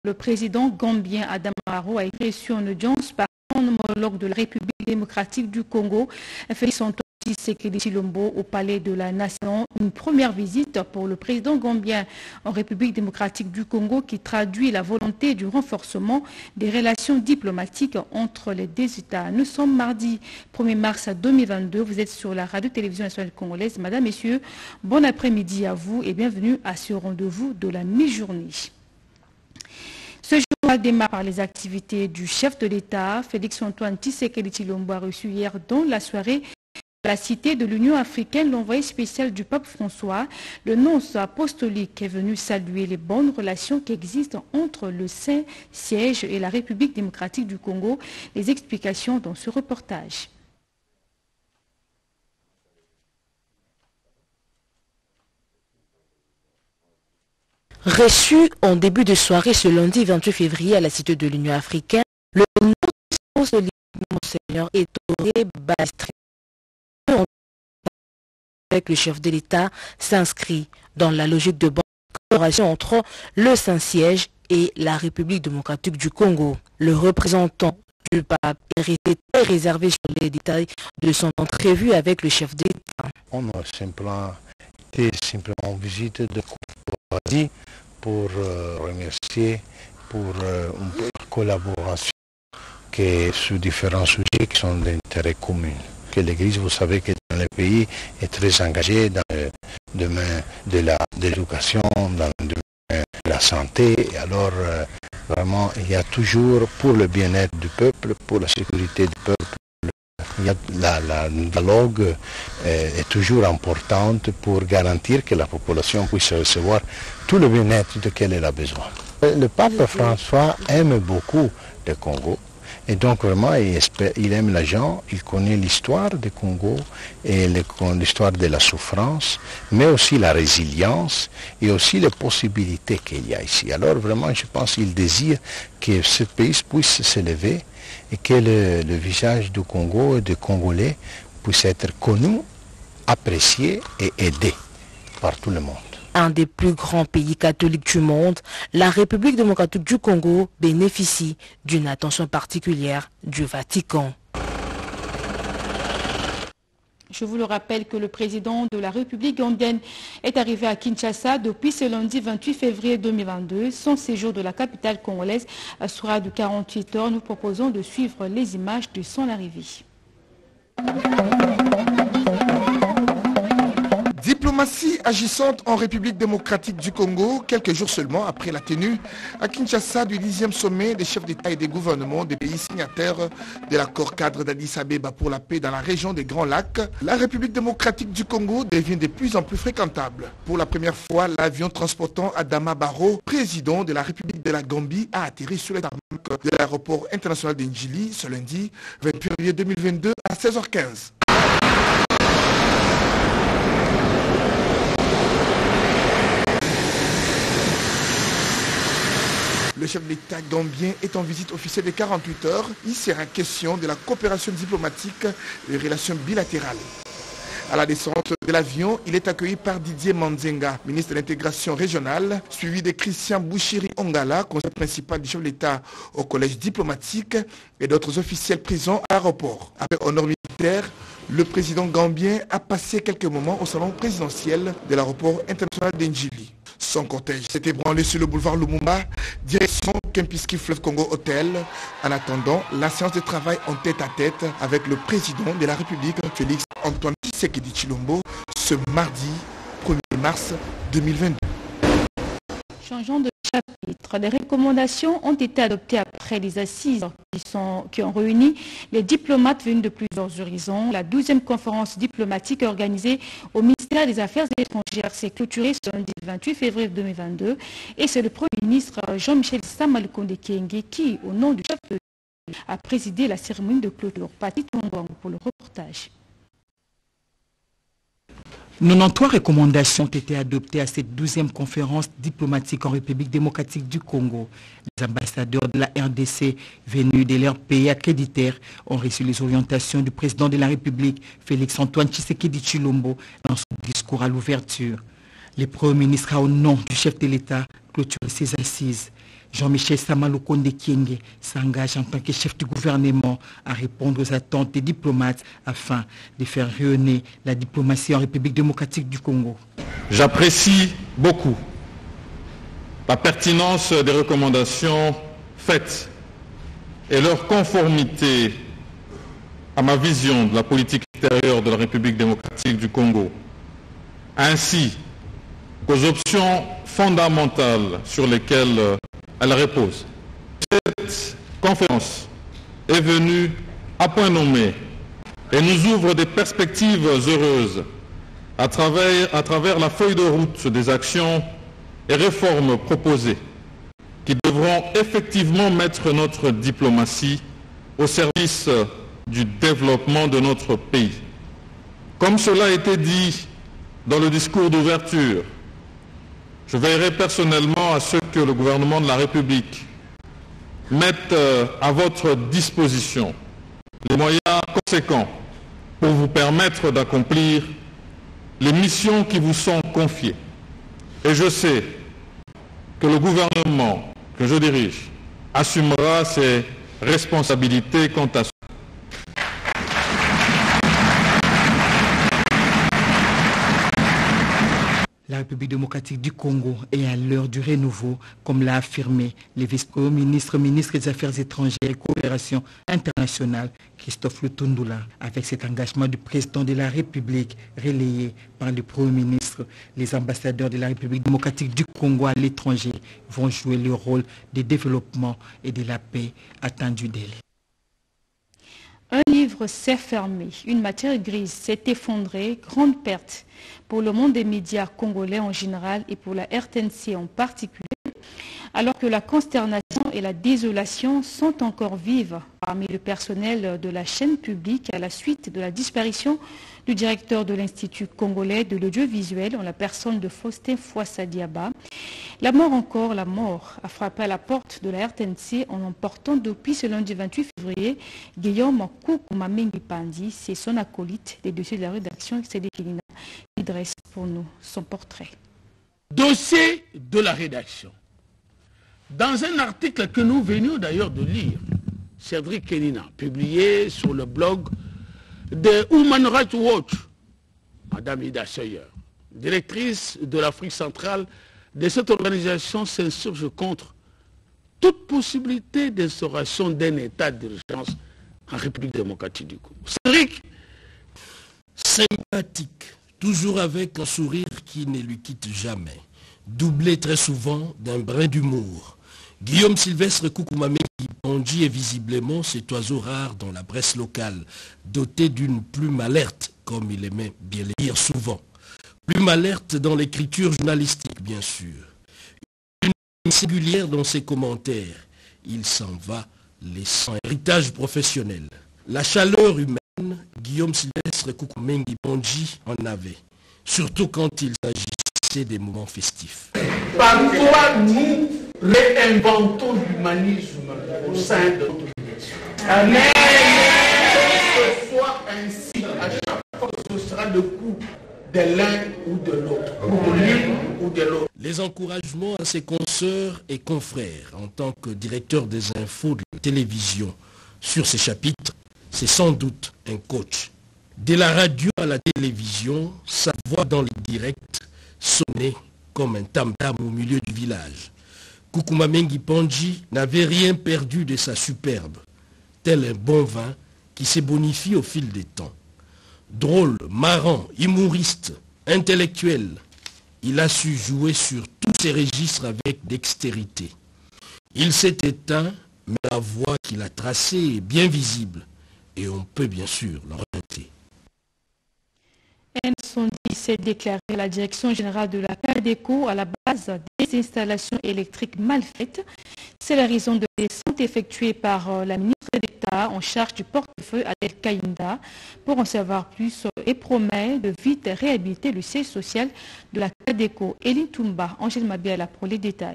Le président gambien Adama Barrow a été reçu en audience par son homologue de la République démocratique du Congo, Félix Antoine Tshisekedi Tshilombo, au palais de la Nation. Une première visite pour le président gambien en République démocratique du Congo qui traduit la volonté du renforcement des relations diplomatiques entre les deux États. Nous sommes mardi 1er mars 2022. Vous êtes sur la radio-télévision nationale congolaise. Madame, Messieurs, bon après-midi à vous et bienvenue à ce rendez-vous de la mi-journée. Ce jour démarre par les activités du chef de l'État. Félix Antoine Tshisekedi Tshilombo a reçu hier dans la soirée à la cité de l'Union africaine l'envoyé spécial du pape François. Le nonce apostolique est venu saluer les bonnes relations qui existent entre le Saint-Siège et la République démocratique du Congo. Les explications dans ce reportage. Reçu en début de soirée ce lundi 28 février à la cité de l'Union africaine, le nonce apostolique Monseigneur Ettore Balistré avec le chef de l'État s'inscrit dans la logique de bonne collaboration entre le Saint-Siège et la République démocratique du Congo. Le représentant du pape est resté très réservé sur les détails de son entrevue avec le chef de l'État. On a simplement été en visite de courtoisie pour remercier pour une collaboration qui est sur différents sujets qui sont d'intérêt commun. Que l'Église, vous savez que dans le pays est très engagée dans le domaine de l'éducation, dans le domaine de la santé. Et alors, vraiment, il y a toujours, pour le bien-être du peuple, pour la sécurité du peuple, la dialogue est toujours importante pour garantir que la population puisse recevoir tout le bien-être duquel elle a besoin. Le pape François aime beaucoup le Congo. Et donc vraiment, il aime les gens, il connaît l'histoire du Congo et l'histoire de la souffrance, mais aussi la résilience et aussi les possibilités qu'il y a ici. Alors vraiment, je pense qu'il désire que ce pays puisse s'élever et que le visage du Congo et des Congolais puisse être connu, apprécié et aidé par tout le monde. Un des plus grands pays catholiques du monde, la République démocratique du Congo bénéficie d'une attention particulière du Vatican. Je vous le rappelle que le président de la République gambienne est arrivé à Kinshasa depuis ce lundi 28 février 2022. Son séjour de la capitale congolaise sera de 48 heures. Nous proposons de suivre les images de son arrivée. Diplomatie agissante en République démocratique du Congo, quelques jours seulement après la tenue à Kinshasa du 10e sommet des chefs d'État et des gouvernements des pays signataires de l'accord cadre d'Addis Abeba pour la paix dans la région des Grands Lacs, la République démocratique du Congo devient de plus en plus fréquentable. Pour la première fois, l'avion transportant Adama Barrow, président de la République de la Gambie, a atterri sur les tarmacs de l'aéroport international d'Ndjili ce lundi 28 février 2022 à 16h15. Le chef de l'État gambien est en visite officielle de 48 heures. Il sera question de la coopération diplomatique et des relations bilatérales. À la descente de l'avion, il est accueilli par Didier Manzenga, ministre de l'intégration régionale, suivi de Christian Bouchiri Ongala, conseiller principal du chef de l'État au collège diplomatique et d'autres officiels présents à l'aéroport. Après honneur militaire, le président gambien a passé quelques moments au salon présidentiel de l'aéroport international d'Ndjili. Son cortège s'est ébranlé sur le boulevard Lumumba, direction Kempinski Fleuve Congo Hotel. En attendant, la séance de travail en tête-à-tête avec le président de la République, Félix Antoine Tshisekedi Tshilombo, ce mardi 1er mars 2022. Changeons de chapitre. Les recommandations ont été adoptées après les assises qui ont réuni les diplomates venus de plusieurs horizons. La 12e conférence diplomatique organisée au ministère des Affaires étrangères s'est clôturée ce lundi 28 février 2022 et c'est le Premier ministre Jean-Michel Samalukonde Kyenge qui, au nom du chef de l'État, a présidé la cérémonie de clôture. Pati Tongwang pour le reportage. 93 recommandations ont été adoptées à cette 12e conférence diplomatique en République démocratique du Congo. Les ambassadeurs de la RDC venus de leurs pays accréditaires ont reçu les orientations du président de la République, Félix Antoine Tshisekedi Tshilombo, dans son discours à l'ouverture. Le Premier ministre a, au nom du chef de l'État, clôturé ses assises. Jean-Michel Samaloukonde Kienge s'engage en tant que chef du gouvernement à répondre aux attentes des diplomates afin de faire rayonner la diplomatie en République démocratique du Congo. J'apprécie beaucoup la pertinence des recommandations faites et leur conformité à ma vision de la politique extérieure de la République démocratique du Congo, ainsi qu'aux options fondamentales sur lesquelles elle repose. Cette conférence est venue à point nommé et nous ouvre des perspectives heureuses à travers la feuille de route des actions et réformes proposées qui devront effectivement mettre notre diplomatie au service du développement de notre pays. Comme cela a été dit dans le discours d'ouverture, je veillerai personnellement à ce que le gouvernement de la République mette à votre disposition les moyens conséquents pour vous permettre d'accomplir les missions qui vous sont confiées. Et je sais que le gouvernement que je dirige assumera ses responsabilités quant à ce. La République démocratique du Congo est à l'heure du renouveau, comme l'a affirmé le vice-premier ministre des Affaires étrangères et coopération internationale, Christophe Lutundula. Avec cet engagement du président de la République relayé par le Premier ministre, les ambassadeurs de la République démocratique du Congo à l'étranger vont jouer le rôle de développement et de la paix attendu d'elle. Un livre s'est fermé, une matière grise s'est effondrée, grande perte pour le monde des médias congolais en général et pour la RTNC en particulier, alors que la consternation et la désolation sont encore vives parmi le personnel de la chaîne publique à la suite de la disparition du directeur de l'Institut congolais de l'audiovisuel en la personne de Faustin Fouassa Diaba. La mort a frappé à la porte de la RTNC en emportant depuis ce lundi 28 février Guillaume Koukoumamengi Pandi, c'est son acolyte des dossiers de la rédaction Cédric Kelina qui dresse pour nous son portrait. Dossier de la rédaction. Dans un article que nous venions d'ailleurs de lire, Cédric Kelina, publié sur le blog de Human Rights Watch, Madame Ida Seuyer, directrice de l'Afrique centrale de cette organisation, s'insurge contre toute possibilité d'instauration d'un état d'urgence en République démocratique du Congo. Cédric, sympathique, toujours avec un sourire qui ne lui quitte jamais, doublé très souvent d'un brin d'humour. Guillaume Sylvestre Koukoumamengi Pandi est visiblement cet oiseau rare dans la presse locale, doté d'une plume alerte, comme il aimait bien le dire souvent. Plume alerte dans l'écriture journalistique, bien sûr. Une singulière dans ses commentaires. Il s'en va laissant héritage professionnel. La chaleur humaine, Guillaume Sylvestre Koukoumamengi Pandi en avait, surtout quand il s'agissait des moments festifs. parfois nous réinventons l'humanisme au sein de notre direction. Mais que ce soit ainsi, à chaque fois ce sera le coup de l'un ou de l'autre, ou de l'une ou de l'autre. Les encouragements à ses consoeurs et confrères en tant que directeur des infos de la télévision sur ces chapitres, c'est sans doute un coach. De la radio à la télévision, sa voix dans les directs sonnait comme un tam-tam au milieu du village. Koukoumamengi Pandi n'avait rien perdu de sa superbe, tel un bon vin qui s'est bonifié au fil des temps. Drôle, marrant, humoriste, intellectuel, il a su jouer sur tous ses registres avec dextérité. Il s'est éteint, mais la voie qu'il a tracée est bien visible et on peut bien sûr le remonter. Incendie s'est déclaré à la direction générale de la CADECO à la base des installations électriques mal faites. C'est la raison de descente effectuée par la ministre d'État en charge du portefeuille Adel Kaïnda pour en savoir plus et promet de vite réhabiliter le siège social de la CADECO. Elie Toumba, Angèle Mabiala pour les détails.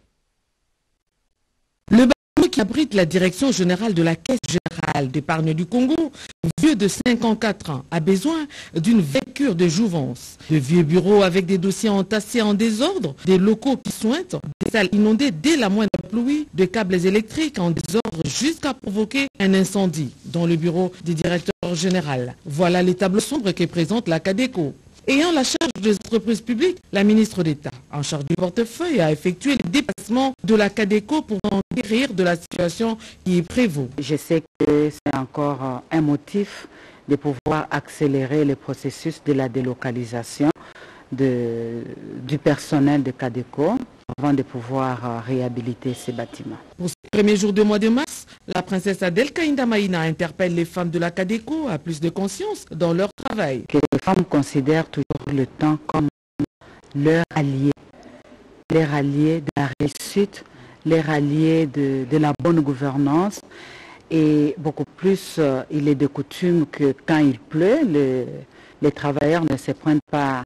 Le bâtiment qui abrite la direction générale de la Caisse générale d'épargne du Congo, vieux de 54 ans, a besoin d'une vécure de jouvence. De vieux bureaux avec des dossiers entassés en désordre, des locaux qui sointent, des salles inondées dès la moindre pluie, de câbles électriques en désordre jusqu'à provoquer un incendie dans le bureau du directeur général. Voilà les tableaux sombres que présente la CADECO. Ayant la charge des entreprises publiques, la ministre d'État en charge du portefeuille a effectué le déplacement de la CADECO pour en guérir de la situation qui prévaut. Je sais que c'est encore un motif de pouvoir accélérer le processus de la délocalisation du personnel de CADECO avant de pouvoir réhabiliter ces bâtiments. Pour ce premier jour du mois de mars, la princesse Adel Kainda Maïna interpelle les femmes de la CADECO à plus de conscience dans leur travail. Que les femmes considèrent toujours le temps comme leur allié de la réussite, leur allié de la bonne gouvernance. Et beaucoup plus, il est de coutume que quand il pleut, les travailleurs ne se prennent pas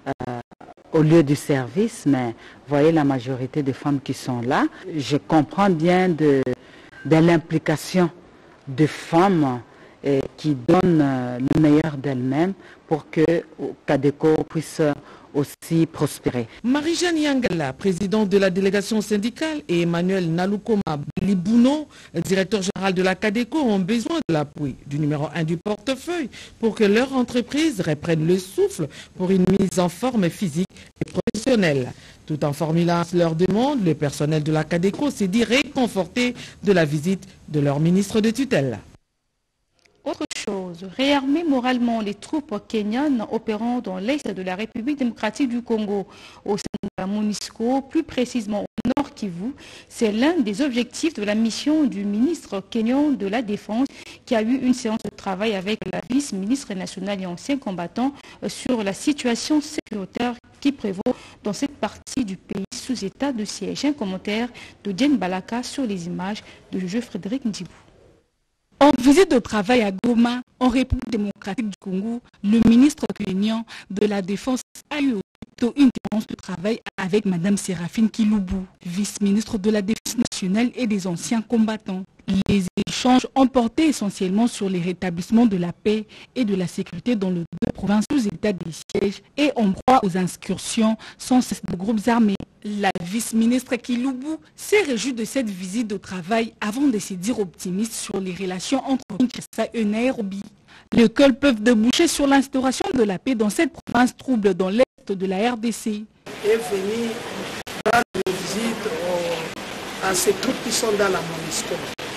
au lieu du service, mais voyez la majorité des femmes qui sont là. Je comprends bien de l'implication des femmes qui donnent le meilleur d'elles-mêmes pour que CADECO puisse aussi prospérer. Marie-Jeanne Yangala, présidente de la délégation syndicale, et Emmanuel Nalukoma Libuno, directeur général de la CADECO, ont besoin de l'appui du numéro 1 du portefeuille pour que leur entreprise reprenne le souffle pour une mise en forme physique et professionnelle. Tout en formulant leur demande, le personnel de la CADECO s'est dit réconforté de la visite de leur ministre de tutelle. Autre chose, réarmer moralement les troupes kenyanes opérant dans l'est de la République démocratique du Congo au sein de la MONUSCO, plus précisément au Nord Kivu, c'est l'un des objectifs de la mission du ministre kenyan de la Défense qui a eu une séance de travail avec la vice-ministre nationale et ancien combattant sur la situation sécuritaire qui prévaut dans cette partie du pays sous état de siège. Un commentaire de Diane Balaka sur les images de Juge Frédéric Ndibou. En visite de travail à Goma, en République démocratique du Congo, le ministre kenyan de la Défense a eu une séance de travail avec Mme Séraphine Kilubu, vice-ministre de la Défense nationale et des anciens combattants. Les échanges ont porté essentiellement sur les rétablissements de la paix et de la sécurité dans les deux provinces sous état de siège et en proie aux incursions sans cesse de groupes armés. La vice-ministre Kilubu s'est réjouie de cette visite de travail avant de se dire optimiste sur les relations entre Kinshasa et Nairobi. Lesquels peuvent déboucher sur l'instauration de la paix dans cette province trouble dans l'est de la RDC. Est venu rendre visite à ces troupes qui sont dans la MONUSCO.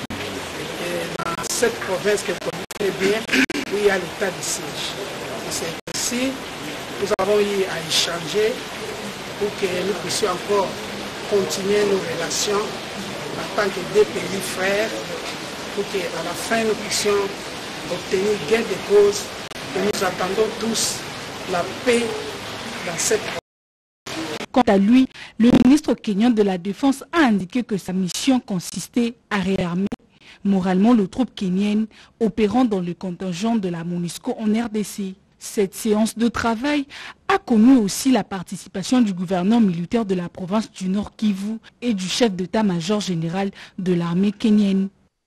Dans cette province que vous connaissez bien, où il y a l'état de siège. C'est ici nous avons eu à échanger pour que nous puissions encore continuer nos relations en tant que deux pays frères, pour qu'à la fin nous puissions obtenir gain de cause. Et nous attendons tous la paix dans cette province. Quant à lui, le ministre kenyan de la Défense a indiqué que sa mission consistait à réarmer moralement les troupes kenyennes opérant dans le contingent de la MONUSCO en RDC. Cette séance de travail a connu aussi la participation du gouverneur militaire de la province du Nord Kivu et du chef d'état-major général de l'armée kenyenne.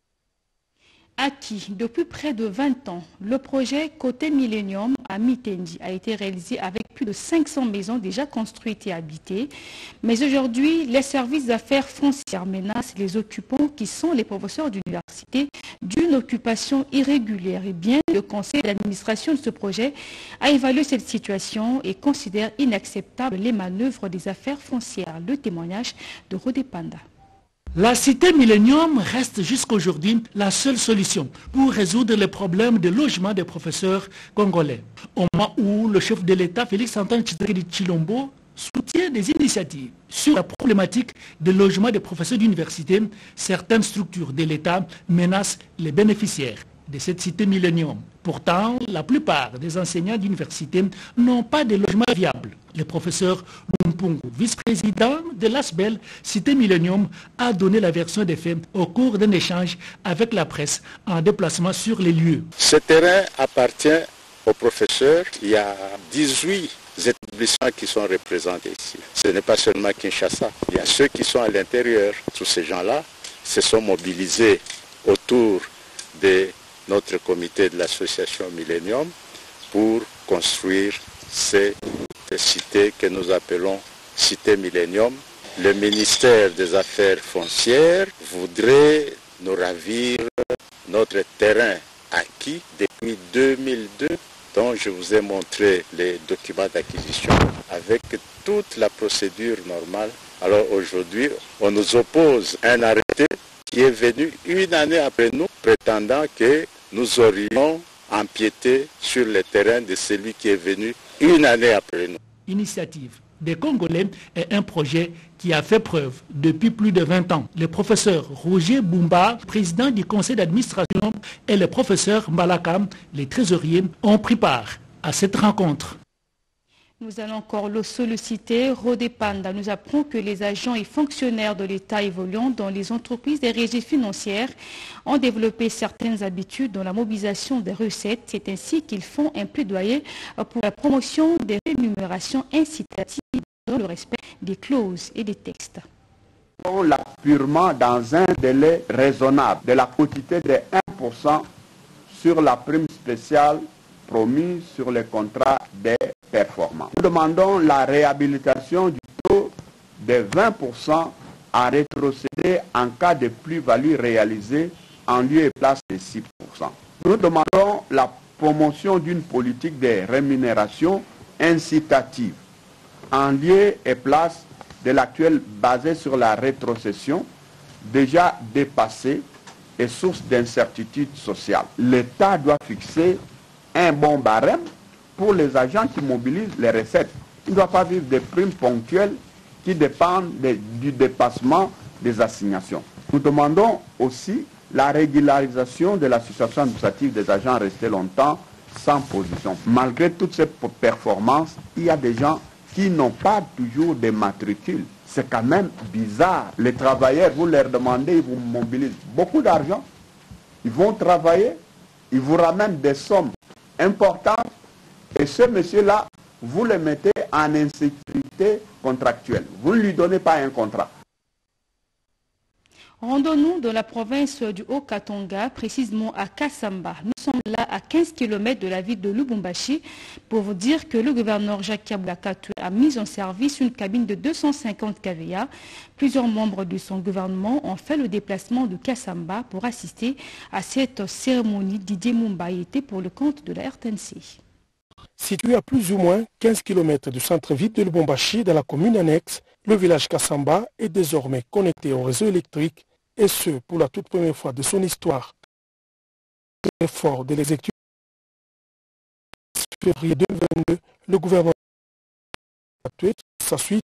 Acquis depuis près de 20 ans, le projet Côté Millennium à Mitendi a été réalisé avec plus de 500 maisons déjà construites et habitées. Mais aujourd'hui, les services d'affaires foncières menacent les occupants qui sont les professeurs d'université d'une occupation irrégulière. Et bien, le conseil d'administration de ce projet a évalué cette situation et considère inacceptable les manœuvres des affaires foncières. Le témoignage de Rodé Panda. La cité Millennium reste jusqu'aujourd'hui la seule solution pour résoudre les problèmes de logement des professeurs congolais. Au moment où le chef de l'État, Félix-Antoine Tshisekedi Tshilombo, soutient des initiatives sur la problématique de logement des professeurs d'université, certaines structures de l'État menacent les bénéficiaires de cette cité Millennium. Pourtant, la plupart des enseignants d'université n'ont pas de logement viable. Le professeur Lumpungu, vice-président de l'ASBEL, cité Millennium, a donné la version des faits au cours d'un échange avec la presse en déplacement sur les lieux. Ce terrain appartient aux professeurs. Il y a 18 établissements qui sont représentés ici. Ce n'est pas seulement Kinshasa. Il y a ceux qui sont à l'intérieur. Tous ces gens-là se sont mobilisés autour de notre comité de l'association Millennium pour construire cette cité que nous appelons cité Millennium. le ministère des Affaires foncières voudrait nous ravir notre terrain acquis depuis 2002, dont je vous ai montré les documents d'acquisition avec toute la procédure normale. Alors aujourd'hui, on nous oppose un arrêté qui est venu une année après nous, prétendant que nous aurions empiété sur le terrain de celui qui est venu une année après nous. Initiative des Congolais est un projet qui a fait preuve depuis plus de 20 ans. Le professeur Roger Bumba, président du conseil d'administration, et le professeur Mbalaka, les trésoriers, ont pris part à cette rencontre. Nous allons encore le solliciter. Rodé Panda nous apprend que les agents et fonctionnaires de l'État évoluant dans les entreprises des régies financières ont développé certaines habitudes dans la mobilisation des recettes. C'est ainsi qu'ils font un plaidoyer pour la promotion des rémunérations incitatives dans le respect des clauses et des textes. L'appurement dans un délai raisonnable de la quotité de 1% sur la prime spéciale promise sur les contrats des performants. Nous demandons la réhabilitation du taux de 20% à rétrocéder en cas de plus-value réalisée en lieu et place de 6%. Nous demandons la promotion d'une politique de rémunération incitative en lieu et place de l'actuelle basée sur la rétrocession, déjà dépassée et source d'incertitude sociale. L'État doit fixer un bon barème pour les agents qui mobilisent les recettes. Il ne doit pas vivre des primes ponctuelles qui dépendent du dépassement des assignations. Nous demandons aussi la régularisation de l'association administrative des agents restés longtemps sans position. Malgré toutes ces performances, il y a des gens qui n'ont pas toujours de matricules. C'est quand même bizarre. Les travailleurs, vous leur demandez, ils vous mobilisent beaucoup d'argent, ils vont travailler, ils vous ramènent des sommes importantes, et ce monsieur-là, vous le mettez en insécurité contractuelle. Vous ne lui donnez pas un contrat. Rendons-nous dans la province du Haut-Katanga, précisément à Kasamba. Nous sommes là à 15 km de la ville de Lubumbashi pour vous dire que le gouverneur Jacques Kabulakatoué a mis en service une cabine de 250 kVA. Plusieurs membres de son gouvernement ont fait le déplacement de Kasamba pour assister à cette cérémonie. Didier Mumbai était pour le compte de la RTNC. Situé à plus ou moins 15 km du centre-ville de Lubumbashi, dans la commune annexe, le village Kasamba est désormais connecté au réseau électrique, et ce, pour la toute première fois de son histoire. L'effort de l'exécutif février 2022, le gouvernement sa suite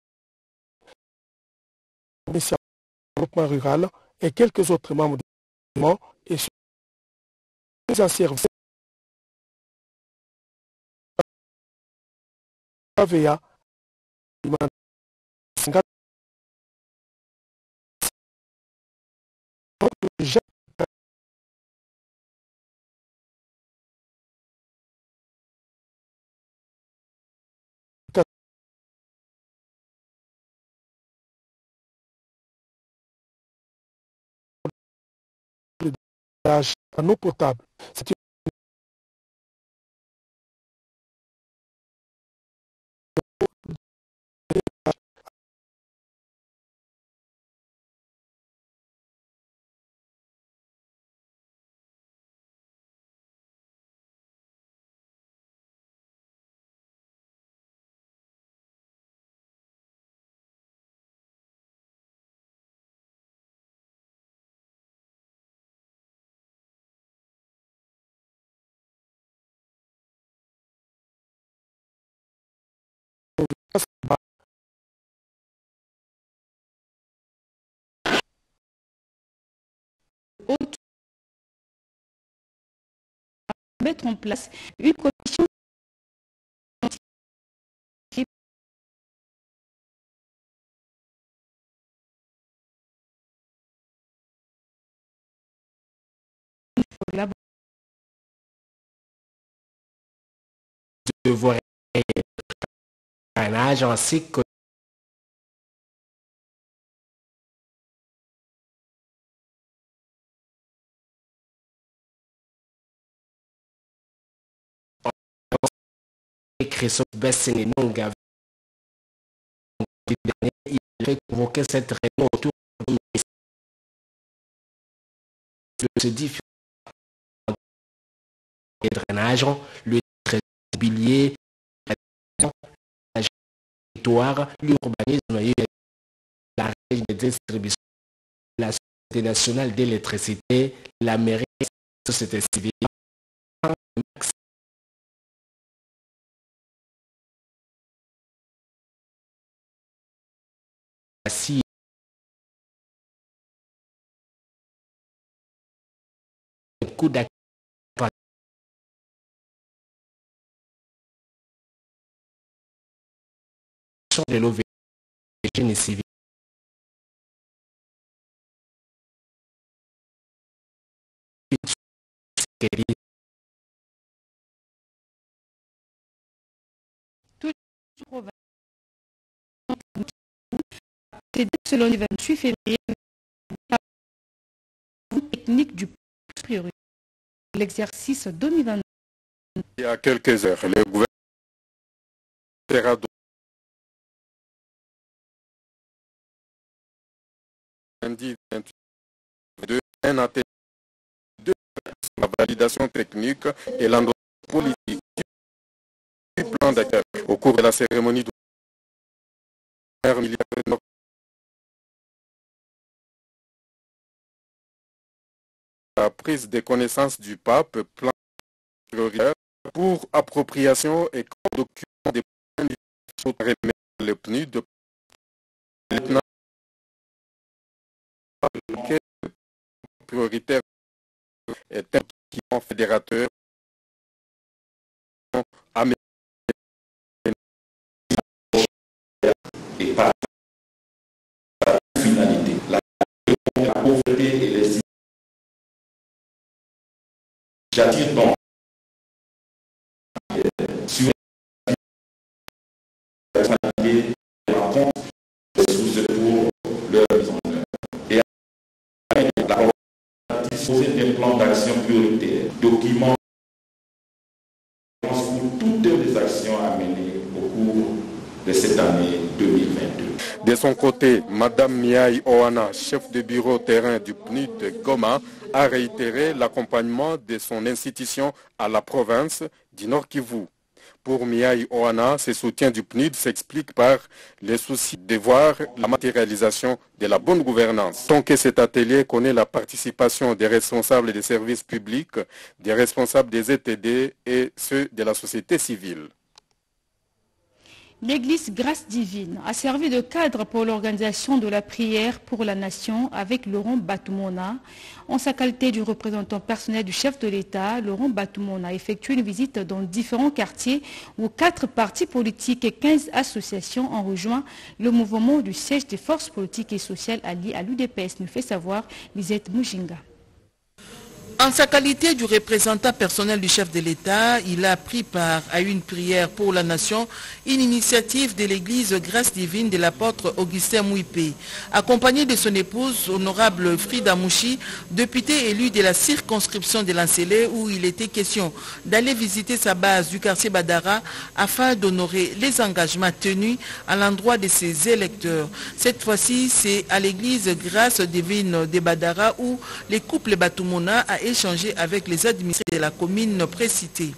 du développement rural et quelques autres membres du gouvernement et en service AVA en eau potable. C'est mettre en place une commission de voir un agence Christophe Bessene Nonga j'ai convoqué cette réunion autour de ce différent drainage, le immobilier, la territoire, l'urbanisme, la régie de distribution, la Société nationale d'électricité, la mairie, la société civile, coup d'accueil de l'OVG génie civil. Selon le 28 février, technique du priorité l'exercice 2022. Il y a quelques heures, le gouvernement lundi 28 un atelier de la validation technique et l'endroit politique du plan d'accueil. Au cours de la cérémonie la prise de connaissance du pape, plan prioritaire pour appropriation et document des points le PNUD prioritaire est un document fédérateur et par la finalité, la pauvreté et les j'attire donc sur la finalité de rencontre des sources pour leur mise en œuvre. Et la disposer d'un plan d'action prioritaire, document pour toutes les actions à mener au cours de cette année 2022. De son côté, Mme Miaï Oana, chef de bureau terrain du PNUD de Goma, a réitéré l'accompagnement de son institution à la province du Nord Kivu. Pour Miaï Oana, ce soutien du PNUD s'explique par le souci de voir la matérialisation de la bonne gouvernance. Tant que cet atelier connaît la participation des responsables des services publics, des responsables des ETD et ceux de la société civile. L'église Grâce Divine a servi de cadre pour l'organisation de la prière pour la nation avec Laurent Batumona. En sa qualité du représentant personnel du chef de l'État, Laurent Batumona a effectué une visite dans différents quartiers où 4 partis politiques et 15 associations ont rejoint le mouvement du siège des forces politiques et sociales alliées à l'UDPS, nous fait savoir Lisette Mujinga. En sa qualité du représentant personnel du chef de l'État, il a pris part à une prière pour la nation, une initiative de l'église Grâce Divine de l'apôtre Augustin Mouipé. Accompagné de son épouse, honorable Frida Mouchi, député élu de la circonscription de l'Ancélé, où il était question d'aller visiter sa base du quartier Badara afin d'honorer les engagements tenus à l'endroit de ses électeurs. Cette fois-ci, c'est à l'église Grâce Divine de Badara où les couples Batumona a échangé avec les administrés de la commune précitée.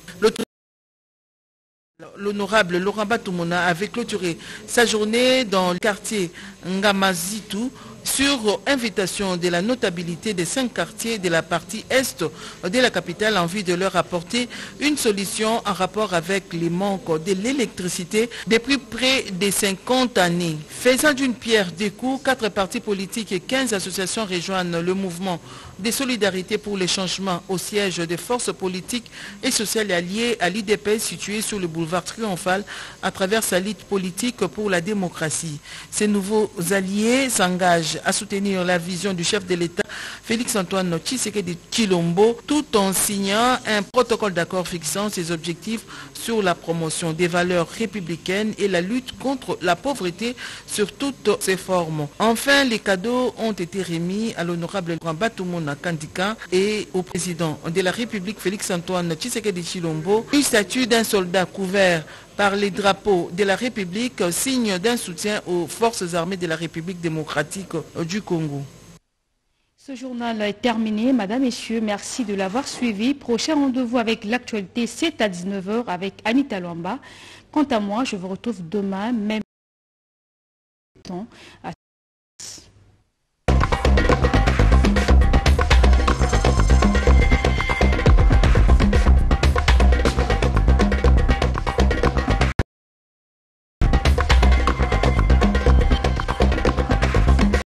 L'honorable Laurent Batumona avait clôturé sa journée dans le quartier Ngamazitu sur invitation de la notabilité des 5 quartiers de la partie est de la capitale en vue de leur apporter une solution en rapport avec les manques de l'électricité depuis près de 50 années. Faisant d'une pierre deux coups, 4 partis politiques et 15 associations rejoignent le mouvement de solidarité pour les changements au siège des forces politiques et sociales alliées à l'IDPS situé sur le boulevard Triomphal à travers sa lutte politique pour la démocratie. Ces nouveaux alliés s'engagent à soutenir la vision du chef de l'État Félix-Antoine Tshisekedi Tshilombo, tout en signant un protocole d'accord fixant ses objectifs sur la promotion des valeurs républicaines et la lutte contre la pauvreté sur toutes ses formes. Enfin, les cadeaux ont été remis à l'honorable Batoumona Kandika et au président de la République Félix-Antoine Tshisekedi Tshilombo, une statue d'un soldat couvert par les drapeaux de la République, signe d'un soutien aux forces armées de la République démocratique du Congo. Ce journal est terminé. Madame, Messieurs, merci de l'avoir suivi. Prochain rendez-vous avec l'actualité, c'est à 19h avec Anita Lwamba. Quant à moi, je vous retrouve demain, même temps.